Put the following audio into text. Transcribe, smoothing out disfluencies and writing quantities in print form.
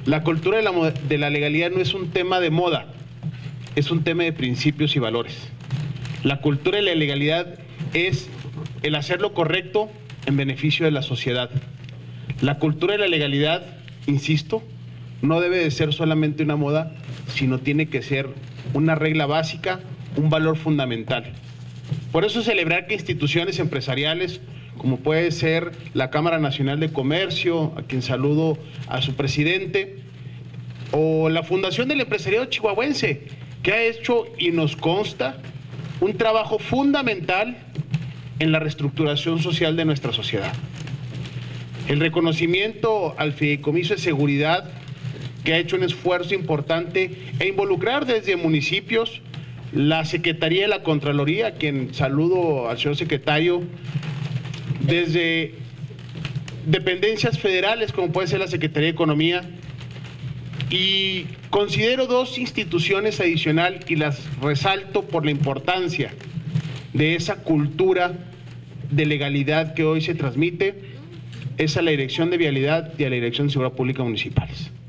La cultura de la legalidad no es un tema de moda, es un tema de principios y valores. La cultura de la legalidad es el hacer lo correcto en beneficio de la sociedad. La cultura de la legalidad, insisto, no debe de ser solamente una moda, sino tiene que ser una regla básica, un valor fundamental. Por eso celebrar que instituciones empresariales, como puede ser la Cámara Nacional de Comercio, a quien saludo a su presidente, o la Fundación del Empresariado Chihuahuense, que ha hecho, y nos consta, un trabajo fundamental en la reestructuración social de nuestra sociedad. El reconocimiento al Fideicomiso de Seguridad, que ha hecho un esfuerzo importante, e involucrar desde municipios, la Secretaría de la Contraloría, a quien saludo al señor secretario, desde dependencias federales, como puede ser la Secretaría de Economía, y considero dos instituciones adicional y las resalto por la importancia de esa cultura de legalidad que hoy se transmite, es a la Dirección de Vialidad y a la Dirección de Seguridad Pública Municipales.